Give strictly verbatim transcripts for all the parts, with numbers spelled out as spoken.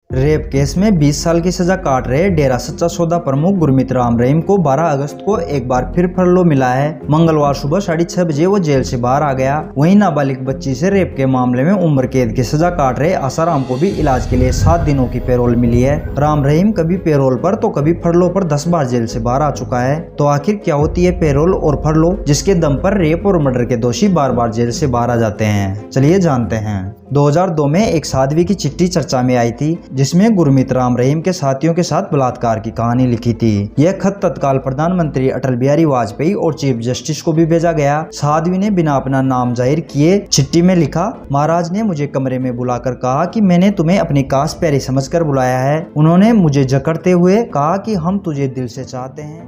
Rape case में बीस साल की सजा काट रहे डेरा सच्चा सौदा प्रमुख गुरमीत राम रहीम को बारह अगस्त को एक बार फिर फरलो मिला है। मंगलवार सुबह साढ़े छह बजे वो जेल से बाहर आ गया। वहीं नाबालिग बच्ची से रेप के मामले में उम्र कैद की सजा काट रहे आसाराम को भी इलाज के लिए सात दिनों की पैरोल मिली है। राम रहीम कभी पैरोल पर तो कभी फरलो पर दस बार जेल से बाहर आ चुका है। तो आखिर क्या होती है पैरोल और फरलो, जिसके दम पर रेप और मर्डर के दोषी बार बार जेल से बाहर आ जाते हैं? चलिए जानते हैं। दो हज़ार दो में एक साध्वी की चिट्ठी चर्चा में आई थी, जिसमें गुरमीत राम रहीम के साथियों के साथ बलात्कार की कहानी लिखी थी। यह खत तत्काल प्रधानमंत्री अटल बिहारी वाजपेयी और चीफ जस्टिस को भी भेजा गया। साध्वी ने बिना अपना नाम जाहिर किए चिट्ठी में लिखा, महाराज ने मुझे कमरे में बुलाकर कहा कि मैंने तुम्हें अपनी काश प्यारी समझकर बुलाया है। उन्होंने मुझे जकड़ते हुए कहा कि हम तुझे दिल से चाहते हैं।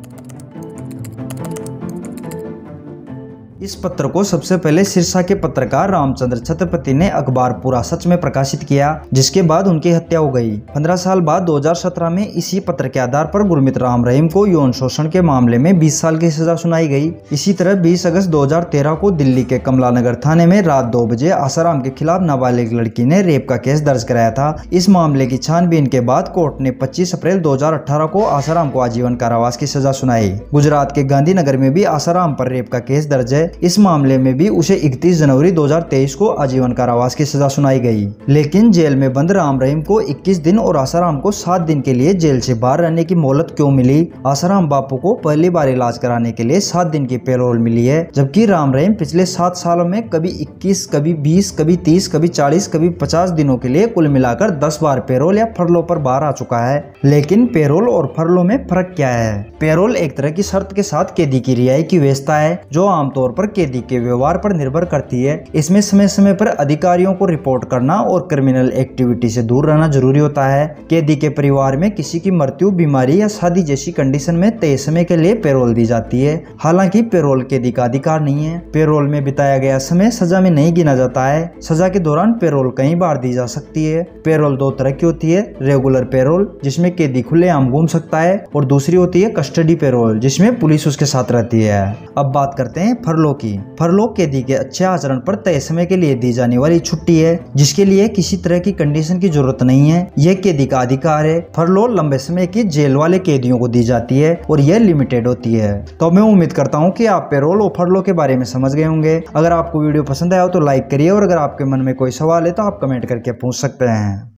इस पत्र को सबसे पहले सिरसा के पत्रकार रामचंद्र छत्रपति ने अखबार पूरा सच में प्रकाशित किया, जिसके बाद उनकी हत्या हो गई। पंद्रह साल बाद दो हज़ार सत्रह में इसी पत्र के आधार पर गुरमीत राम रहीम को यौन शोषण के मामले में बीस साल की सजा सुनाई गई। इसी तरह बीस अगस्त दो हज़ार तेरह को दिल्ली के कमला नगर थाने में रात दो बजे आसाराम के खिलाफ नाबालिग लड़की ने रेप का केस दर्ज कराया था। इस मामले की छानबीन के बाद कोर्ट ने पच्चीस अप्रैल दो हज़ार अठारह को आसाराम को आजीवन कारावास की सजा सुनाई। गुजरात के गांधीनगर में भी आसाराम पर रेप का केस दर्ज है। इस मामले में भी उसे इकतीस जनवरी दो हज़ार तेईस को आजीवन कारावास की सजा सुनाई गई। लेकिन जेल में बंद राम रहीम को इक्कीस दिन और आसाराम को सात दिन के लिए जेल से बाहर रहने की मोहलत क्यों मिली? आसाराम बापू को पहली बार इलाज कराने के लिए सात दिन की पैरोल मिली है, जबकि राम रहीम पिछले सात सालों में कभी इक्कीस, कभी बीस, कभी तीस, कभी चालीस, कभी पचास दिनों के लिए कुल मिलाकर दस बार पैरोल या फरलो पर बाहर आ चुका है। लेकिन पैरोल और फरलो में फर्क क्या है? पैरोल एक तरह की शर्त के साथ कैदी की रिहाई की व्यवस्था है, जो आमतौर पर कैदी के व्यवहार पर निर्भर करती है। इसमें समय समय पर अधिकारियों को रिपोर्ट करना और क्रिमिनल एक्टिविटी से दूर रहना जरूरी होता है। कैदी के परिवार में किसी की मृत्यु, बीमारी या शादी जैसी कंडीशन में तय समय के लिए पैरोल दी जाती है। हालांकि पैरोल कैदी का अधिकार नहीं है। पैरोल में बिताया गया समय सजा में नहीं गिना जाता है। सजा के दौरान पैरोल कई बार दी जा सकती है। पैरोल दो तरह की होती है, रेगुलर पैरोल जिसमें कैदी खुलेआम घूम सकता है, और दूसरी होती है कस्टडी पैरोल जिसमें पुलिस उसके साथ रहती है। अब बात करते हैं फरलो की। फरलो कैदी के अच्छे आचरण पर तय समय के लिए दी जाने वाली छुट्टी है, जिसके लिए किसी तरह की कंडीशन की जरूरत नहीं है। यह कैदी का अधिकार है। फरलो लंबे समय की जेल वाले कैदियों को दी जाती है और यह लिमिटेड होती है। तो मैं उम्मीद करता हूँ कि आप पैरोल और फरलो के बारे में समझ गए होंगे। अगर आपको वीडियो पसंद आया हो तो लाइक करिए, और अगर आपके मन में कोई सवाल है तो आप कमेंट करके पूछ सकते हैं।